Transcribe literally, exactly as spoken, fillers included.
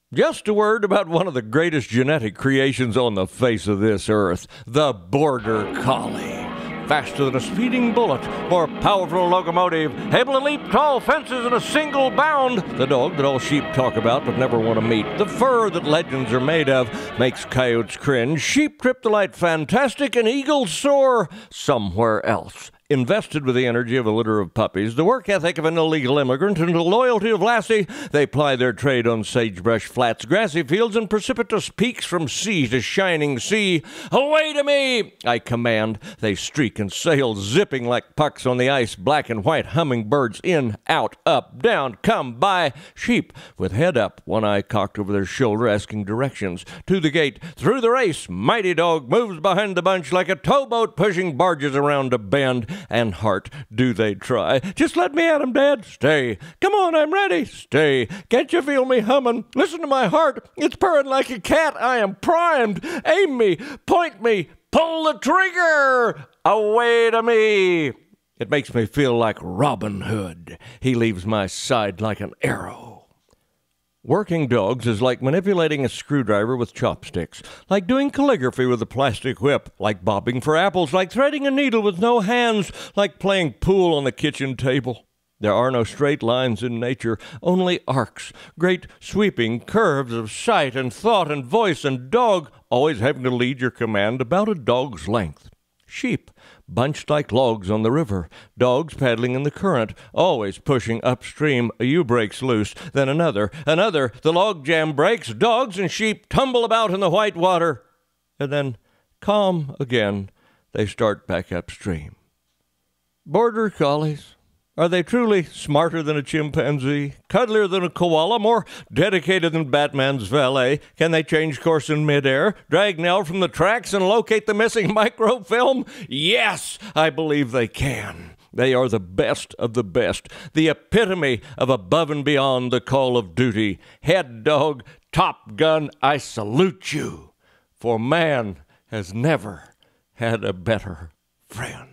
Just a word about one of the greatest genetic creations on the face of this earth, the Border Collie. Faster than a speeding bullet, more powerful locomotive, able to leap tall fences in a single bound. The dog that all sheep talk about but never want to meet. The fur that legends are made of makes coyotes cringe. Sheep kryptonite fantastic and eagles soar somewhere else. Invested with the energy of a litter of puppies, the work ethic of an illegal immigrant, and the loyalty of Lassie, they ply their trade on sagebrush flats, grassy fields, and precipitous peaks from sea to shining sea. Away to me, I command. They streak and sail, zipping like pucks on the ice, black and white hummingbirds, in, out, up, down, come by. Sheep with head up, one eye cocked over their shoulder, asking directions. To the gate, through the race, mighty dog moves behind the bunch like a towboat pushing barges around a bend. And heart, do they try? Just let me at 'em, Dad. Stay. Come on, I'm ready. Stay. Can't you feel me humming? Listen to my heart. It's purring like a cat. I am primed. Aim me. Point me. Pull the trigger. Away to me. It makes me feel like Robin Hood. He leaves my side like an arrow. Working dogs is like manipulating a screwdriver with chopsticks, like doing calligraphy with a plastic whip, like bobbing for apples, like threading a needle with no hands, like playing pool on the kitchen table. There are no straight lines in nature, only arcs, great sweeping curves of sight and thought and voice, and dog always having to lead your command about a dog's length. Sheep, bunched like logs on the river, dogs paddling in the current, always pushing upstream. A ewe breaks loose, then another, another, the log jam breaks, dogs and sheep tumble about in the white water, and then, calm again, they start back upstream. Border collies. Are they truly smarter than a chimpanzee, cuddlier than a koala, more dedicated than Batman's valet? Can they change course in midair, drag Nell from the tracks, and locate the missing microfilm? Yes, I believe they can. They are the best of the best, the epitome of above and beyond the call of duty. Head dog, Top Gun, I salute you, for man has never had a better friend.